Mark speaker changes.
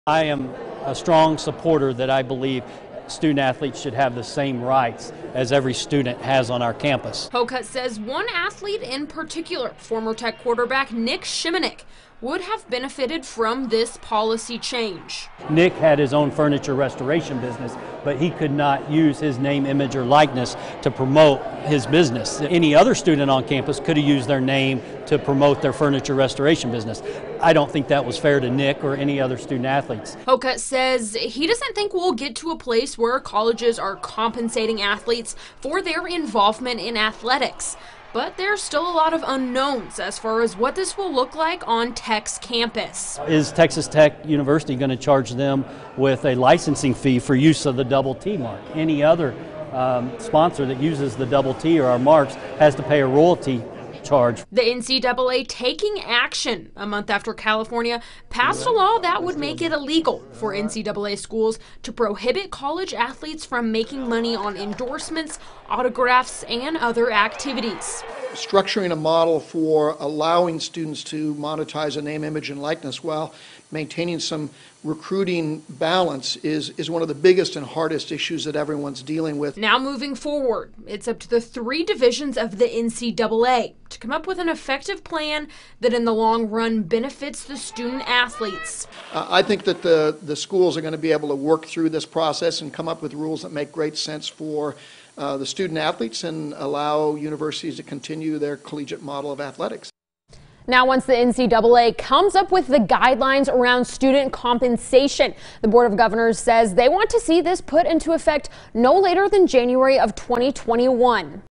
Speaker 1: I am a strong supporter that I believe student athletes should have the same rights as every student has on our campus.
Speaker 2: Hocutt says one athlete in particular, former Tech quarterback Nick Shimonek, would have benefited from this policy change.
Speaker 1: Nick had his own furniture restoration business, but he could not use his name, image, or likeness to promote his business. Any other student on campus could have used their name to promote their furniture restoration business. I don't think that was fair to Nick or any other student athletes.
Speaker 2: Hocutt says he doesn't think we'll get to a place where colleges are compensating athletes for their involvement in athletics. But there's still a lot of unknowns as far as what this will look like on Tech's campus.
Speaker 1: Is Texas Tech University going to charge them with a licensing fee for use of the double T mark? Any other sponsor that uses the double T or our marks has to pay a royalty charge.
Speaker 2: The NCAA taking action a month after California passed a law that would make it illegal for NCAA schools to prohibit college athletes from making money on endorsements, autographs, and other activities.
Speaker 3: Structuring a model for allowing students to monetize a name, image, and likeness while maintaining some recruiting balance is one of the biggest and hardest issues that everyone's dealing with.
Speaker 2: Now moving forward, it's up to the 3 divisions of the NCAA to come up with an effective plan that in the long run benefits the student athletes.
Speaker 3: I think that the schools are going to be able to work through this process and come up with rules that make great sense for the student athletes and allow universities to continue their collegiate model of athletics.
Speaker 4: Now, once the NCAA comes up with the guidelines around student compensation, the Board of Governors says they want to see this put into effect no later than January of 2021.